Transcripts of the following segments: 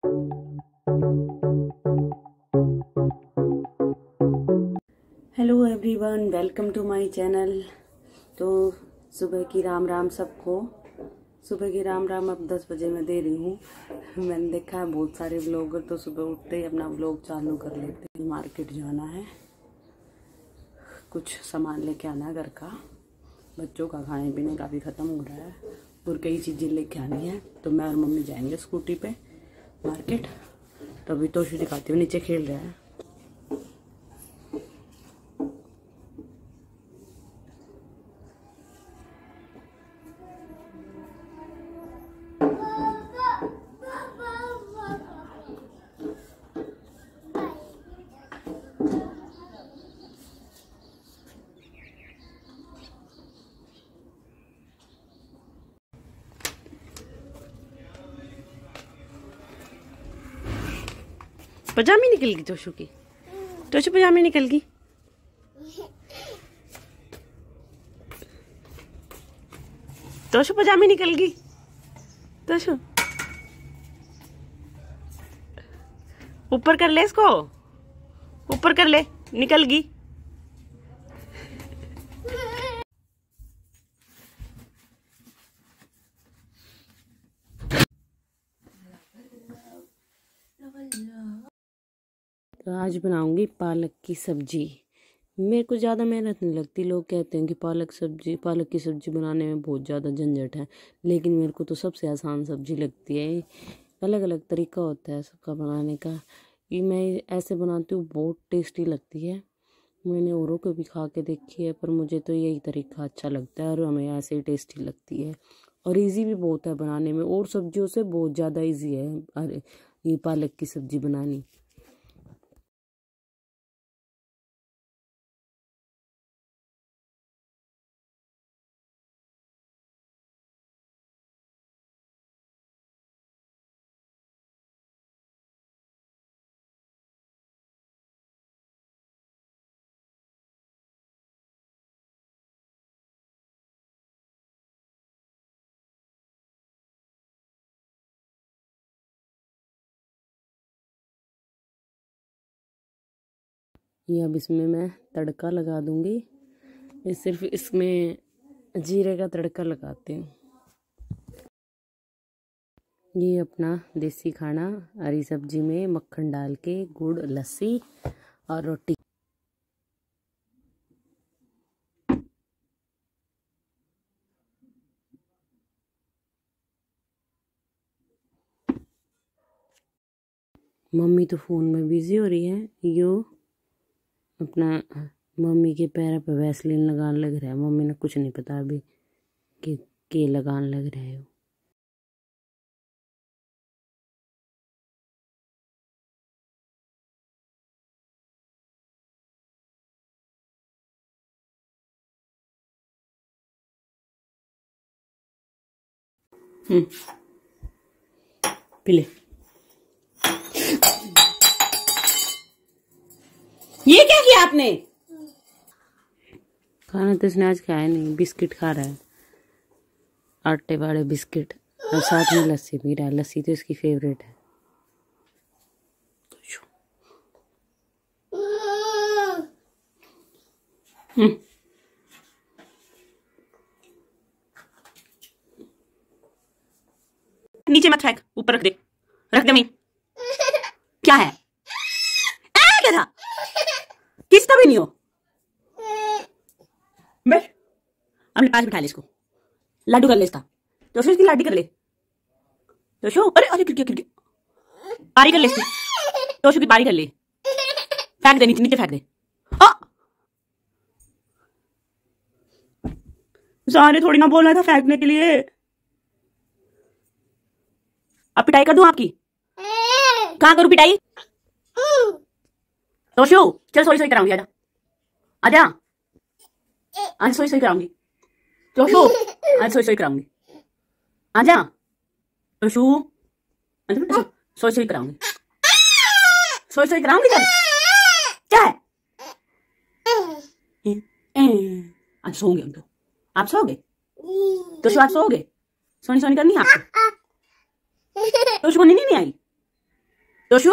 Hello everyone, welcome to my channel. तो सुबह की राम राम सबको। सुबह की राम राम अब 10 बजे मैं दे रही हूँ। मैंने देखा है बहुत सारे व्लॉगर तो सुबह उठते ही अपना व्लॉग चालू कर लेते हैं। मार्केट जाना है, कुछ सामान लेके आना है घर का। बच्चों का खाने पीने का भी ख़त्म हो रहा है और कई चीज़ें लेके आनी है। तो मैं और मम्मी जाएंगे स्कूटी पे मार्केट। तो अभी तोशु दिखाती हूँ, नीचे खेल रहा है। पजामी निकल गई तोशु की। तोशु पजामी निकल गई। तोशु पजामी निकल गई। तोशु ऊपर कर ले, इसको ऊपर कर ले, निकल गई। तो आज बनाऊंगी पालक की सब्जी। मेरे को ज़्यादा मेहनत नहीं लगती। लोग कहते हैं कि पालक की सब्जी बनाने में बहुत ज़्यादा झंझट है, लेकिन मेरे को तो सबसे आसान सब्जी लगती है। अलग अलग तरीका होता है सबका बनाने का। ये मैं ऐसे बनाती हूँ, बहुत टेस्टी लगती है। मैंने औरों को भी खा के देखी है, पर मुझे तो यही तरीका अच्छा लगता है और हमें ऐसे ही टेस्टी लगती है। और इजी भी बहुत है बनाने में, और सब्जियों से बहुत ज़्यादा इजी है अरे ये पालक की सब्जी बनानी। ये अब इसमें मैं तड़का लगा दूंगी। ये सिर्फ इसमें जीरे का तड़का लगाती हूँ। ये अपना देसी खाना, हरी सब्जी में मक्खन डाल के, गुड़, लस्सी और रोटी। मम्मी तो फ़ोन में बिजी हो रही है। यो अपना मम्मी के पैर पे वैसलीन लगाने लग रहा है। मम्मी ने कुछ नहीं पता अभी कि के लगाने लग रहा है। पीले। ये क्या किया आपने? खाना तो इसने आज खाया नहीं, बिस्किट खा रहा है, आटे वाले बिस्किट, और साथ में लस्सी पी रहा है। लस्सी तो इसकी फेवरेट है। नीचे मत फेंक, ऊपर रख दे, रख दे। क्या है? क्या था? किसका भी नहीं हो। बैठ, अपने पास बिठा ले इसको, लाडू कर ले इसका। तो इसकी लाडी कर ले। तोशु, अरे अरे गिर गया। बारी कर ले इसकी। तोशु की बारी कर ले। फेंक दे, नीचे नीचे फेंक दे। सारे थोड़ी ना बोलना था फेंकने के लिए। अब पिटाई कर दूं आपकी? कहाँ करूं पिटाई? तोशु चल, सोई सोई कराऊंगी, आजा आजा। आज सोई सोई कराऊंगी। तोशु आज सोई सोई कराऊंगी, आजा। तोशु सोई सोई कराऊंगी, सोई सोई कराऊंगी। क्या है? आज सोओगे हम तो। आप सोओगे? तोशु आज सोओगे? सोनी सोनी करनी है आपको? तोशु को नींद नहीं आई? जोशु।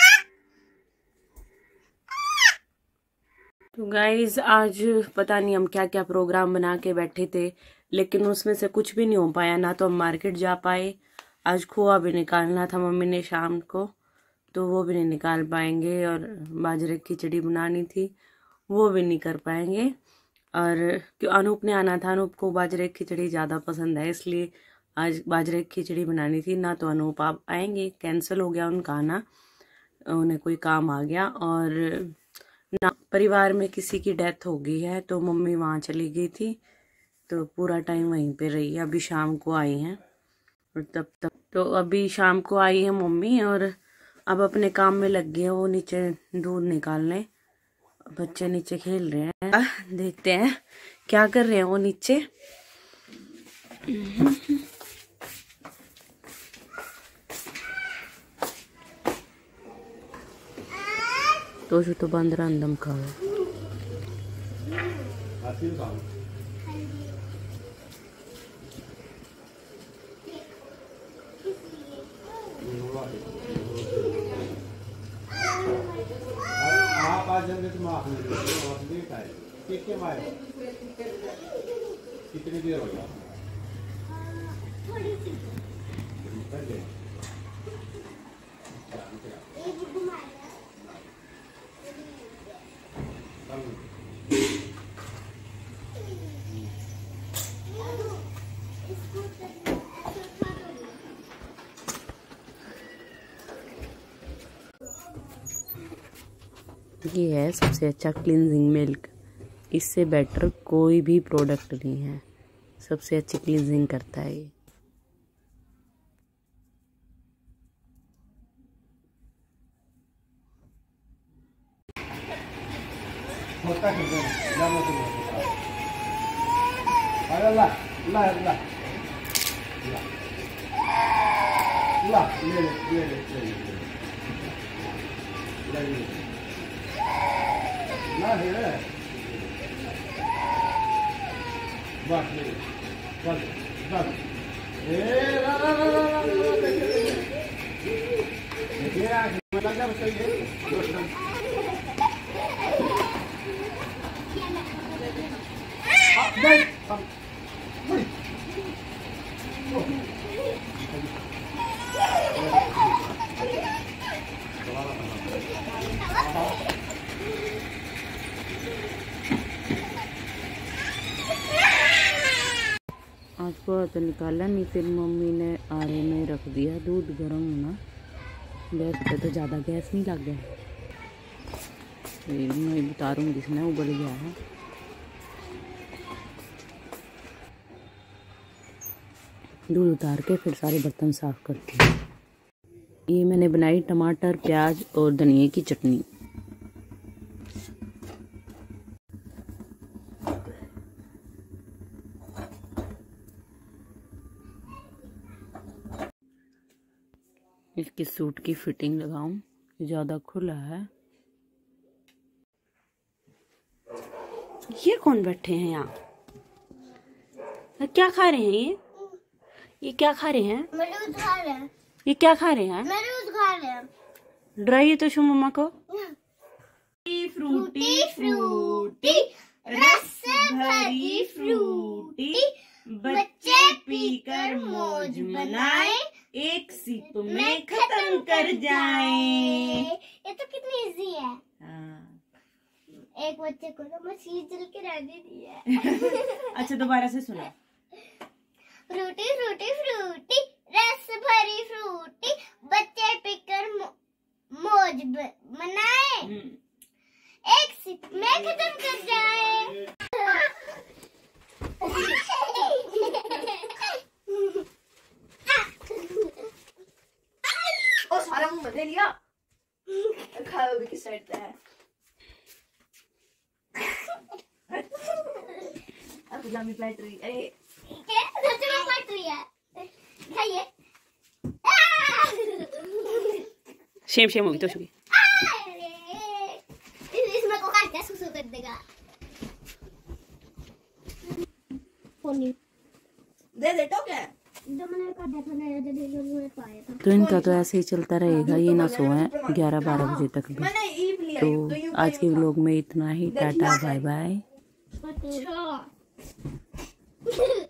तो गाइज आज पता नहीं हम क्या क्या प्रोग्राम बना के बैठे थे, लेकिन उसमें से कुछ भी नहीं हो पाया। ना तो हम मार्केट जा पाए, आज खोआ भी निकालना था मम्मी ने शाम को, तो वो भी नहीं निकाल पाएंगे, और बाजरे की खिचड़ी बनानी थी वो भी नहीं कर पाएंगे। और क्यों अनूप ने आना था, अनूप को बाजरे की खिचड़ी ज़्यादा पसंद है, इसलिए आज बाजरे की खिचड़ी बनानी थी। ना तो अनूप आप आएंगे, कैंसिल हो गया उनका आना, उन्हें कोई काम आ गया। और ना परिवार में किसी की डेथ हो गई है, तो मम्मी वहाँ चली गई थी, तो पूरा टाइम वहीं पे रही। अभी शाम को आई हैं, और तब तक तो अभी शाम को आई है मम्मी, और अब अपने काम में लग गए हैं। वो नीचे दूध निकालने, बच्चे नीचे खेल रहे हैं, देखते हैं क्या कर रहे हैं वो नीचे। तो बंद रहा अंदम खाओ। आप आज जब तुम कितनी देर हो गया? थोड़ी सी। ये है सबसे अच्छा क्लींजिंग मिल्क, इससे बेटर कोई भी प्रोडक्ट नहीं है, सबसे अच्छी क्लींजिंग करता है ये। आज को तो निकाला नहीं, फिर मम्मी ने आरे में रख दिया दूध गर्म होना। गैस पे तो ज़्यादा गैस नहीं लग गया, फिर मैं उतारूँगी, इसमें उबल गया है। दूध उतार के फिर सारे बर्तन साफ करती हूँ। ये मैंने बनाई टमाटर, प्याज और धनिया की चटनी। इसकी सूट की फिटिंग लगाऊं, ज़्यादा खुला है। ये कौन बैठे हैं यहाँ? क्या खा रहे हैं ये क्या खा रहे हैं? मरूद खा रहे हैं। ये क्या खा रहे हैं? मरूद खा रहे हैं। डराइए तो शु मम्मा को। फ्रूटी फ्रूटी रस भरी फ्रूटी, बच्चे पीकर मौज बनाए, एक सिप में खत्म कर जाए। ये तो कितनी इजी है। हाँ। एक बच्चे को तो मछली जल के रहने दी है। अच्छा दोबारा से सुना। फ्रूटी फ्रूटी फ्रूटी रस भरी फ्रूटी, बच्चे पीकर मौज बनाए, एक सिप में खत्म कर जाए। ओ सारा मुंह बदल लिया। खाओ भी किस साइड पे है? अब लंबी प्लेट रही। अरे सच में पट रही है। खाइए। शेम शेम होगी तो शुभी। इसमें को काट के सुसु कर देगा। दे दे तो क्या? जो मैंने कहा देखा नया जो मैं पाया था। तो इनका तो ऐसे ही चलता रहेगा, ये ना सोए 11-12 बजे तक भी। मैंने ईप लिया तो आज के व्लॉग में इतना ही। Tata bye bye. अच्छा